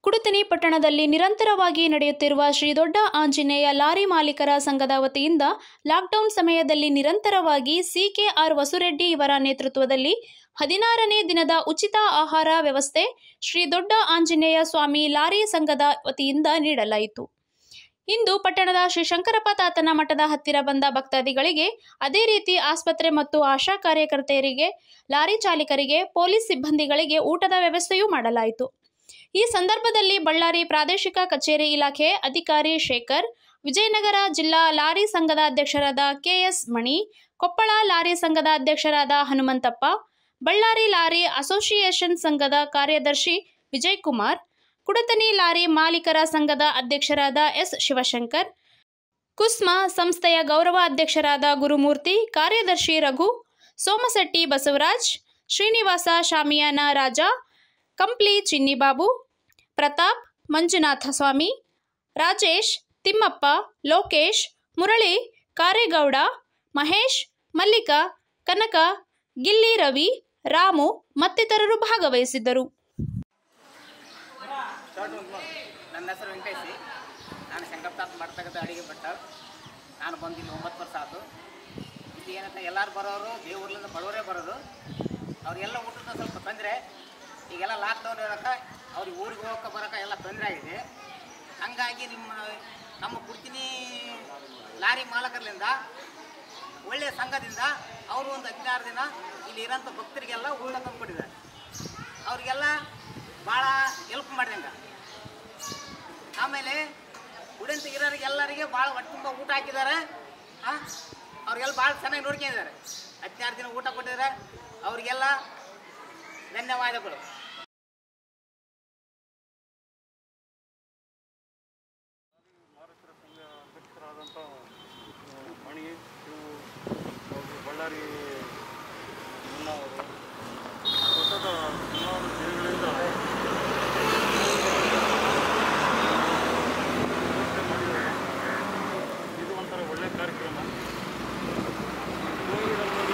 ಕುಡುತನಿ ಪಟ್ಟಣದಲ್ಲಿ ನಿರಂತರವಾಗಿ ನಡೆಯುತ್ತಿರುವ ಶ್ರೀ ದೊಡ್ಡ ಆಂಜನೇಯ ಲಾರಿ ಮಾಲೀಕರ ಸಂಘದ ವತಿಯಿಂದ ಲಾಕ್ಡೌನ್ ಸಮಯದಲ್ಲಿ ನಿರಂತರವಾಗಿ ಸಿಕೆಆರ್ ವಸುರೆಡ್ಡಿ ಇವರ ನೇತೃತ್ವದಲ್ಲಿ 16ನೇ ದಿನದ ಉಚಿತ ಆಹಾರ ವ್ಯವಸ್ಥೆ ಶ್ರೀ ದೊಡ್ಡ ಆಂಜನೇಯ ಸ್ವಾಮಿ ಲಾರಿ ಸಂಘದ ವತಿಯಿಂದ ನೀಡಲಾಯಿತು. ಇಂದು ಪಟ್ಟಣದ ಶ್ರೀ ಶಂಕರಪ್ಪ ತಾತನ ಮಠದ ಹತ್ತಿರ ಬಂದ ಭಕ್ತಾದಿಗಳಿಗೆ, ಅದೇ ರೀತಿ ಆಸ್ಪತ್ರೆ ಮತ್ತು ಆಶಾ ಕಾರ್ಯಕರ್ತೆಯರಿಗೆ, ಲಾರಿ ಚಾಲಕರಿಗೆ, ಪೊಲೀಸ್ ಸಿಬ್ಬಂದಿಗಳಿಗೆ ಊಟದ ವ್ಯವಸ್ಥೆಯೂ ಮಾಡಲಾಯಿತು. ಈ ಸಂದರ್ಭದಲ್ಲಿ ಬಳ್ಳಾರಿ ಪ್ರಾದೇಶಿಕ ಕಚೇರಿ ಇಲಾಖೆ ಅಧಿಕಾರಿ ಶೇಖರ್, ವಿಜಯನಗರ ಜಿಲ್ಲಾ ಲಾರಿ ಸಂಘದ ಅಧ್ಯಕ್ಷರಾದ ಕೆಎಸ್ ಮಣಿ, ಕೊಪ್ಪಳ ಲಾರಿ ಸಂಘದ ಅಧ್ಯಕ್ಷರಾದ ಹನುಮಂತಪ್ಪ, ಬಳ್ಳಾರಿ ಲಾರಿ ಅಸೋಸಿಯೇಷನ್ ಸಂಘದ ಕಾರ್ಯದರ್ಶಿ ವಿಜಯಕುಮಾರ್, ಕುಡತನಿ ಲಾರಿ ಮಾಲೀಕರ ಸಂಘದ ಅಧ್ಯಕ್ಷರಾದ ಎಸ್ ಶಿವಶಂಕರ್, ಕುಸ್ಮ ಸಂಸ್ಥೆಯ ಗೌರವ ಅಧ್ಯಕ್ಷರಾದ ಗುರುಮೂರ್ತಿ, ಕಾರ್ಯದರ್ಶಿ ರಘು, ಸೋಮಶೆಟ್ಟಿ ಬಸವರಾಜ್, ಶ್ರೀನಿವಾಸ ಶಾಮಿಯಾನ ರಾಜ, ಕಂಪ್ಲಿ ಚಿನ್ನಿಬಾಬು, ಪ್ರತಾಪ್, ಮಂಜುನಾಥ ಸ್ವಾಮಿ, ರಾಜೇಶ್, ತಿಮ್ಮಪ್ಪ, ಲೋಕೇಶ್, ಮುರಳಿ, ಕಾರೇಗೌಡ, ಮಹೇಶ್, ಮಲ್ಲಿಕಾ, ಕನಕ, ಗಿಲ್ಲಿ ರವಿ, ರಾಮು ಮತ್ತಿತರರು ಭಾಗವಹಿಸಿದ್ದರು. ನನ್ನ ಹೆಸರು ವೆಂಕಟೇಶಿ. ನಾನು ಶಂಕರಪ್ಪ ಮಾಡ್ತಕ್ಕಂಥ ಅಡಿಗೆ ಭಟ್ಟ. ನಾನು ಬಂದು ಇಲ್ಲಿ 9 ವರ್ಷ ಆಯಿತು. ಇದು ಏನಂತ ಎಲ್ಲರೂ ಬರೋರು ದೇವ್ರಲಿಂದ ಬಡವರೇ ಬರೋದು. ಅವ್ರಿಗೆಲ್ಲ ಊಟದ ಸ್ವಲ್ಪ ತೊಂದರೆ. ಈಗೆಲ್ಲ ಲಾಕ್ಡೌನ್ ಇರೋಕ್ಕೆ ಅವ್ರಿಗೆ ಊರಿಗೆ ಹೋಗೋಕೆ ಬರೋಕೆ ಎಲ್ಲ ತೊಂದರೆ ಆಗಿದೆ. ಹಂಗಾಗಿ ನಮ್ಮ ಕುಡ್ತಿನಿ ಲಾರಿ ಮಾಲಕರಿಂದ ಒಳ್ಳೆಯ ಸಂಘದಿಂದ ಅವರು ಒಂದು 16 ದಿನ ಇಲ್ಲಿ ಇರೋಂಥ ಭಕ್ತರಿಗೆಲ್ಲ ಊಟ ತಂದುಕೊಟ್ಟಿದ್ದಾರೆ. ಅವರಿಗೆಲ್ಲ ಭಾಳ ಹೆಲ್ಪ್ ಮಾಡಿದಂಗೆ. ಆಮೇಲೆ ಉಳಿದಂಥ ಇರೋರಿಗೆ ಎಲ್ಲರಿಗೆ ಭಾಳ ಹೊಟ್ಟೆ ತುಂಬ ಊಟ ಹಾಕಿದ್ದಾರೆ. ಅವ್ರಿಗೆಲ್ಲ ಭಾಳ ಚೆನ್ನಾಗಿ ನೋಡ್ಕೊಂಡಿದ್ದಾರೆ. 16 ದಿನ ಊಟ ಕೊಟ್ಟಿದ್ದಾರೆ. ಅವರಿಗೆಲ್ಲ ಧನ್ಯವಾದಗಳು. ಅಧ್ಯಕ್ಷರಾದಂಥ ಮಣಿ ಬಳ್ಳಾರಿ ಮುನ್ನವರು ಸತತ ಸುಮಾರು ದಿನಗಳಿಂದ ಇದು ಒಂಥರ ಒಳ್ಳೆಯ ಕಾರ್ಯಕ್ರಮ. ಕೋವಿಡ್ ಅನ್ನೋದು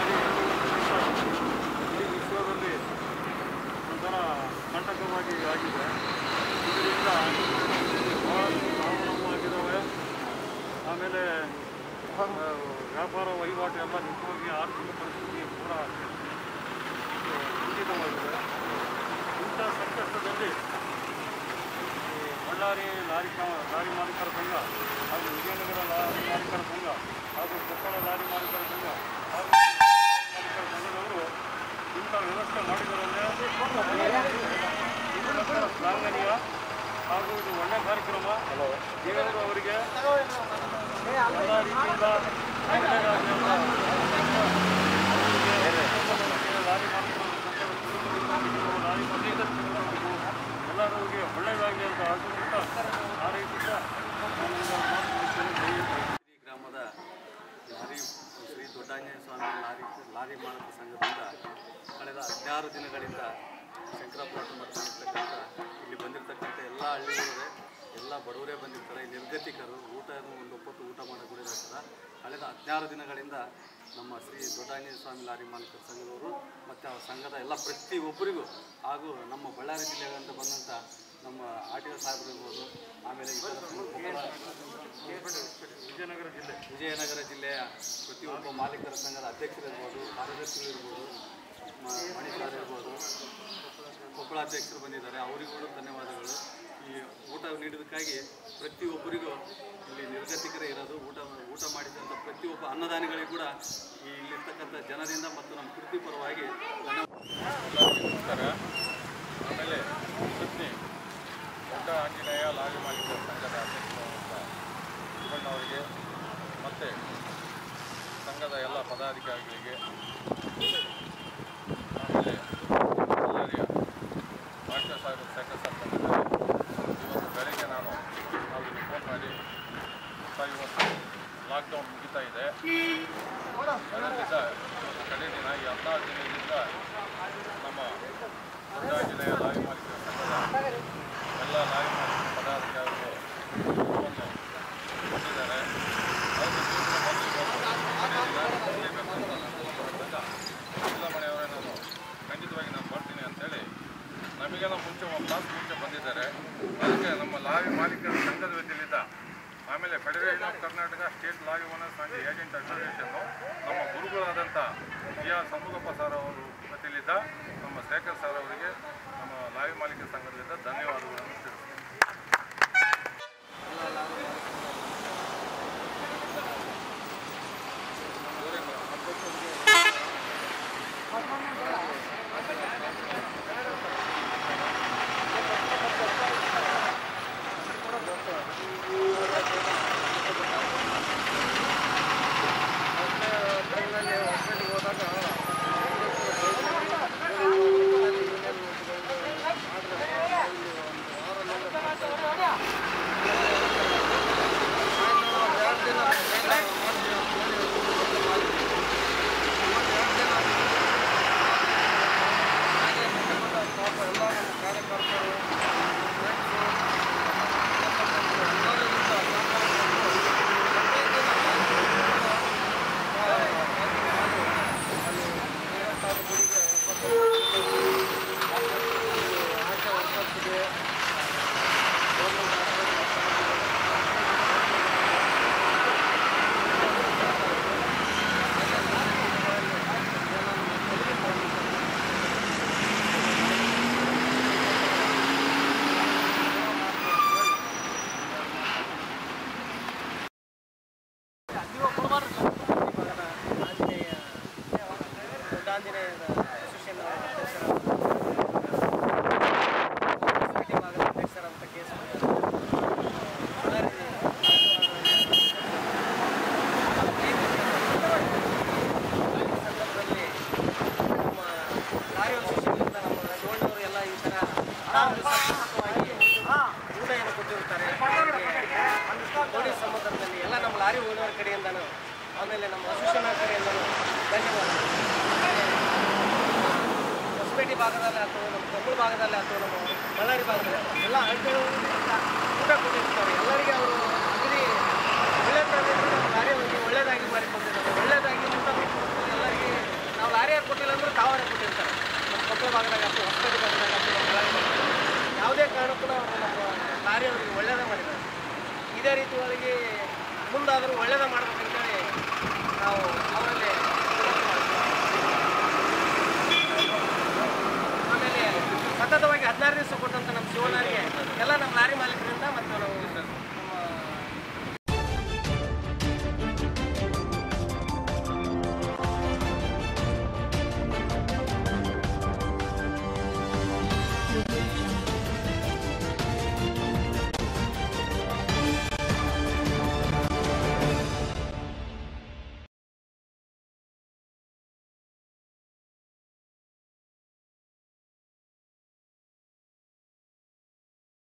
ಇಡೀ ವಿಶ್ವದಲ್ಲಿ ಒಂಥರ ಕಂಟಕವಾಗಿ ಆಗಿದೆ. ಇದರಿಂದ ಬಹಳಷ್ಟು ಸಾವನ್ನಪ್ಪಾಗಿದ್ದಾವೆ. ಆಮೇಲೆ ವ್ಯಾಪಾರ ವಹಿವಾಟು ಎಲ್ಲ ನಿಜವಾಗಿ ಆರ್ಥಿಕ ಪರಿಸ್ಥಿತಿ ಕೂಡ ಖಂಡಿತವಾಗಿದೆ. ಇಂಥ ಸಂಕಷ್ಟದಲ್ಲಿ ಬಳ್ಳಾರಿ ಲಾರಿ ಮಾಲೀಕರ ಸಂಘ ಹಾಗೂ ವಿಜಯನಗರ ಲಾರಿ ಮಾಲೀಕರ ಸಂಘ ಹಾಗೂ ಕೊಪ್ಪಳ ಲಾರಿ ಮಾಲೀಕರ ಸಂಘ ಹಾಗೂ ಮಾಲೀಕರ ಸಂಘದವರು ಇಂಥ ವ್ಯವಸ್ಥೆ ಮಾಡಿದರಲ್ಲೇ ಇದು ಶ್ಲಾಘನೀಯ ಹಾಗೂ ಇದು ಒಳ್ಳೆಯ ಕಾರ್ಯಕ್ರಮ. ದೇವರು ಅವರಿಗೆ ಎಲ್ಲ ರೀತಿಯಿಂದ ಒಳ್ಳೆಯದಾಗಲಿ ಅಂತ ಲಾರಿ ಮಾಲೀಕರು ಲಾರಿ ಎಲ್ಲರಿಗೆ ಒಳ್ಳೆಯದಾಗಲಿ ಅಂತ ಆಗುತ್ತಾ ಆರೈಸುತ್ತಾ ಈ ಗ್ರಾಮದ ಲಾರಿ ಶ್ರೀ ದೊಡ್ಡಾಂಜನೇಯ ಸ್ವಾಮಿ ಲಾರಿ ಮಾಲಕ ಸಂಘದಿಂದ ಕಳೆದ 16 ದಿನಗಳಿಂದ ಶಂಕರಪ್ಪ ಮಠದಲ್ಲಿರ್ತಕ್ಕಂಥ ಇಲ್ಲಿ ಬಂದಿರತಕ್ಕಂಥ ಎಲ್ಲ ಹಳ್ಳಿಗಳವರೇ ಎಲ್ಲ ಬಡವರೇ ಬಂದಿರ್ತಾರೆ. ನಿರ್ಗತಿಕರು ಒಂದು ಹೊತ್ತು ಊಟ ಮಾಡೋದಿರ್ತಾರೆ. ಕಳೆದ 16 ದಿನಗಳಿಂದ ನಮ್ಮ ಶ್ರೀ ದೊಡ್ಡಾಂಜನೇಯ ಸ್ವಾಮಿ ಲಾರಿ ಮಾಲೀಕರ ಸಂಘದವರು ಮತ್ತು ಆ ಸಂಘದ ಎಲ್ಲ ಪ್ರತಿಯೊಬ್ಬರಿಗೂ ಹಾಗೂ ನಮ್ಮ ಬಳ್ಳಾರಿ ಜಿಲ್ಲೆಗಳಿಂದ ಬಂದಂಥ ನಮ್ಮ ಆಟಿಒ ಸಾಹೇಬರು ಇರ್ಬೋದು, ಆಮೇಲೆ ವಿಜಯನಗರ ಜಿಲ್ಲೆಯ ಪ್ರತಿಯೊಬ್ಬ ಮಾಲೀಕರ ಸಂಘದ ಅಧ್ಯಕ್ಷರಿರ್ಬೋದು, ಕಾರ್ಯದರ್ಶಿಗಳಿರ್ಬೋದು, ಮಣಿಸಾರ್ ಇರ್ಬೋದು, ಕೊಪ್ಪಳ ಅಧ್ಯಕ್ಷರು ಬಂದಿದ್ದಾರೆ. ಅವರಿಗೂ ಧನ್ಯವಾದಗಳು. ಈ ಊಟ ನೀಡೋದಕ್ಕಾಗಿ ಪ್ರತಿಯೊಬ್ಬರಿಗೂ ಇಲ್ಲಿ ನಿರ್ಗತಿಕರೇ ಇರೋದು. ಊಟ ಮಾಡಿದಂಥ ಪ್ರತಿಯೊಬ್ಬ ಅನ್ನದಾನಿಗಳಿಗೂ ಕೂಡ ಇಲ್ಲಿರ್ತಕ್ಕಂಥ ಜನರಿಂದ ಮತ್ತು ನಮ್ಮ ಕೃತಿ ಪರವಾಗಿ ನಮಸ್ಕಾರ. ಆಮೇಲೆ ಪತ್ನಿ ದೊಡ್ಡ ಆಂಜನೇಯ ಲಾರಿ ಮಾಲೀಕರ ಸಂಘದ ಅಧ್ಯಕ್ಷರಾದಂಥ ಶಿವಣ್ಣವರಿಗೆ ಮತ್ತು ಸಂಘದ ಎಲ್ಲ ಪದಾಧಿಕಾರಿಗಳಿಗೆ, ಆಮೇಲೆ ಬಳ್ಳಾರಿಯ ಆಟಿಒ ಸಾಹೇಬರು ಸಹಕರಿಸಿದ್ದಾರೆ. ಇವತ್ತು ಬೆಳಗ್ಗೆ ನಾವು ಅವರಿಗೆ ಫೋನ್ ಮಾಡಿ ಇವತ್ತು ಲಾಕ್ಡೌನ್ ಮುಗಿತಾ ಇದೆ, ಅದರಿಂದ ಇವತ್ತು ಕಡೆ ದಿನ ಈ 16 ದಿನದಿಂದ ನಮ್ಮ ದೊಡ್ಡ ಆಂಜನೇಯ ಲಾರಿ ಮಾಲೀಕರ ಸಂಘದ ಎಲ್ಲ ಲಾರಿ ಮಾಲೀಕರ ಪದಾಧಿಕಾರಿಗಳು ಕೊಟ್ಟಿದ್ದಾರೆ. ಇಲ್ಲ ಮನೆಯವರೇ, ನಾನು ಖಂಡಿತವಾಗಿ ನಾನು ಬರ್ತೀನಿ ಅಂತೇಳಿ ನಮಗೆ ನಮಗೇನೋ ಮುಂಚೆ ಒಂದು ತಾಸು ಮುಂಚೆ ಬಂದಿದ್ದಾರೆ. ಅದಕ್ಕೆ ನಮ್ಮ ಲಾರಿ ಮಾಲೀಕರ ಸಂಘದ ವತಿಯಿಂದ, ಆಮೇಲೆ federation of Karnataka state lorry owners and agent ಅಸೋಸಿಯೇಷನ್ನು ನಮ್ಮ ಗುರುಗಳಾದಂಥ ಆರ್ ಸಮುಗಪ್ಪ ಸರ್ ಅವರು ವತಿಯಿಂದ ನಮ್ಮ ಶೇಖರ್ ಸರ್ ಅವರಿಗೆ ನಮ್ಮ ಲಾರಿ ಮಾಲೀಕರ ಸಂಘದಿಂದ ಧನ್ಯವಾದಗಳನ್ನು ತಿಳಿಸ್ತೀನಿ. ಸಮುದ್ರದಲ್ಲಿ ಎಲ್ಲ ನಮ್ಮ ಲಾರಿ ಓನರ್ ಕಡೆಯಿಂದನೂ ಆಮೇಲೆ ನಮ್ಮ ಅಸೋಸಿಯೇಷನ್ ಕಡೆಯಿಂದನೂ ಧನ್ಯವಾದ. ಹೊಸಪೇಟೆ ಭಾಗದಲ್ಲಿ ಅಥವಾ ನಮ್ಮ ಕೊಪ್ಪಳ ಭಾಗದಲ್ಲಿ ಅಥವಾ ನಮ್ಮ ಬಳ್ಳಾರಿ ಭಾಗದಲ್ಲಿ ಎಲ್ಲ ಹಳ್ಳಿಗಳಿಂದ ಊಟ ಕೊಟ್ಟಿರ್ತಾರೆ. ಎಲ್ಲರಿಗೆ ಅವರು ಅಗದಿ ಲಾರಿಯನ್ನು ಒಳ್ಳೆಯದಾಗಿ ಮಾಡಿಕೊಂಡಿದ್ದಾರೆ. ಒಳ್ಳೆಯದಾಗಿ ಊಟ ಕೊಟ್ಟು ಎಲ್ಲರಿಗೆ ನಾವು ಲಾರಿ ಯಾರು ಕೊಟ್ಟಿಲ್ಲ ಅಂದ್ರೆ ತಾವರೇ ಕೊಟ್ಟಿರ್ತಾರೆ. ನಮ್ಮ ಕೊಪ್ಪಳ ಭಾಗದಾಗ ಅಥವಾ ಹೊಸಪೇಟೆ ಭಾಗದಾಗ ಅಥವಾ ಬಳ್ಳಾರಿ ಭಾಗದಾಗ ಯಾವುದೇ ಕಾರಣಕ್ಕೂ ಅವರು ನಮ್ಮ ಲಾರಿ ಅವರಿಗೆ ಒಳ್ಳೆಯದೇ ಮಾಡಿದ್ದಾರೆ. ಇದೇ ರೀತಿ ಒಳಗೆ ಮುಂದಾದರೂ ಒಳ್ಳೆಯದ ಮಾಡಬೇಕಂತೇಳಿ ನಾವು ಅವರಲ್ಲಿ ಆಮೇಲೆ ಸತತವಾಗಿ 16 ದಿವಸ ಕೊಟ್ಟಂಥ ನಮ್ಮ ಶಿವನಾರಿಗೆ ಎಲ್ಲ ನಮ್ಮ ಲಾರಿ ಮಾಲೀಕರು